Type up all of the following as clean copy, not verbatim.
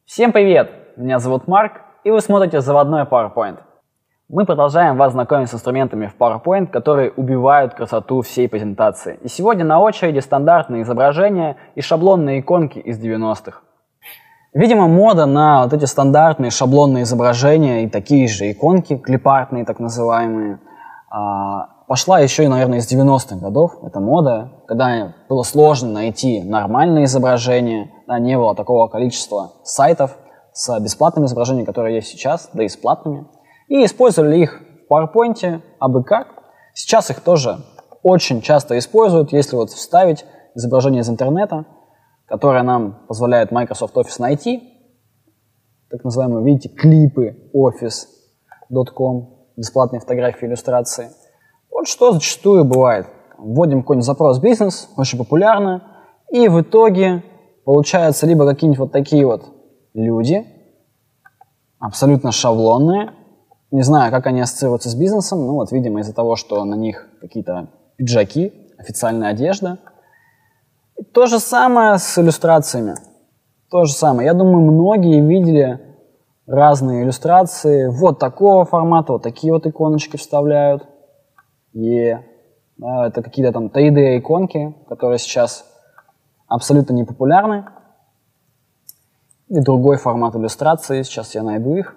Всем привет! Меня зовут Марк, и вы смотрите «Заводной PowerPoint». Мы продолжаем вас знакомить с инструментами в PowerPoint, которые убивают красоту всей презентации. И сегодня на очереди стандартные изображения и шаблонные иконки из 90-х. Видимо, мода на вот эти стандартные шаблонные изображения и такие же иконки, клипартные так называемые, пошла еще, наверное, из 90-х годов. Это мода, когда было сложно найти нормальные изображения, не было такого количества сайтов с бесплатными изображениями, которые есть сейчас, да и с платными. И использовали их в PowerPoint абы как. Сейчас их тоже очень часто используют, если вот вставить изображение из интернета, которое нам позволяет Microsoft Office найти, так называемые, видите, клипы office.com, бесплатные фотографии, иллюстрации. Вот что зачастую бывает. Вводим какой-нибудь запрос «бизнес», очень популярно, и в итоге получаются либо какие-нибудь вот такие вот люди, абсолютно шаблонные, не знаю, как они ассоциируются с бизнесом, ну вот, видимо, из-за того, что на них какие-то пиджаки, официальная одежда. И то же самое с иллюстрациями. То же самое. Я думаю, многие видели разные иллюстрации вот такого формата, вот такие вот иконочки вставляют. Да, это какие-то там 3D-иконки, которые сейчас абсолютно не популярны. И другой формат иллюстрации, сейчас я найду их.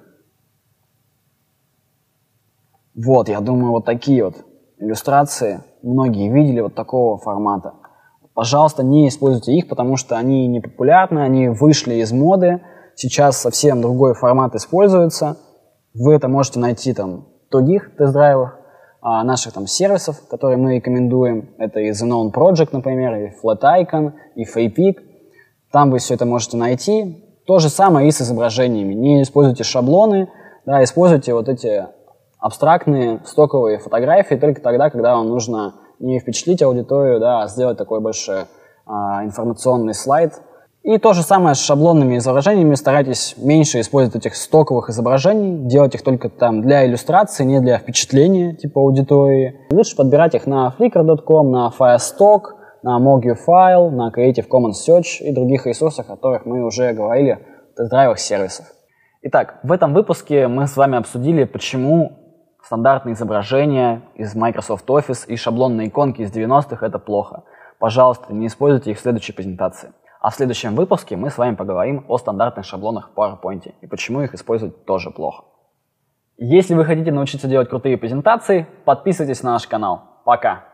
Вот, я думаю, вот такие вот иллюстрации многие видели вот такого формата. Пожалуйста, не используйте их, потому что они не популярны, они вышли из моды. Сейчас совсем другой формат используется. Вы это можете найти там в других тест-драйвах наших там сервисов, которые мы рекомендуем. Это и The Known Project, например, и FlatIcon, и Freepik. Там вы все это можете найти. То же самое и с изображениями. Не используйте шаблоны, да, используйте вот эти абстрактные стоковые фотографии только тогда, когда вам нужно не впечатлить аудиторию, да, а сделать такой больше информационный слайд. И то же самое с шаблонными изображениями. Старайтесь меньше использовать этих стоковых изображений, делать их только там для иллюстрации, не для впечатления типа аудитории. Лучше подбирать их на flickr.com, на Firestock, на MoguFile, на Creative Commons Search и других ресурсах, о которых мы уже говорили в тест-драйвах сервисов. Итак, в этом выпуске мы с вами обсудили, почему стандартные изображения из Microsoft Office и шаблонные иконки из 90-х — это плохо. Пожалуйста, не используйте их в следующей презентации. А в следующем выпуске мы с вами поговорим о стандартных шаблонах в PowerPoint и почему их использовать тоже плохо. Если вы хотите научиться делать крутые презентации, подписывайтесь на наш канал. Пока!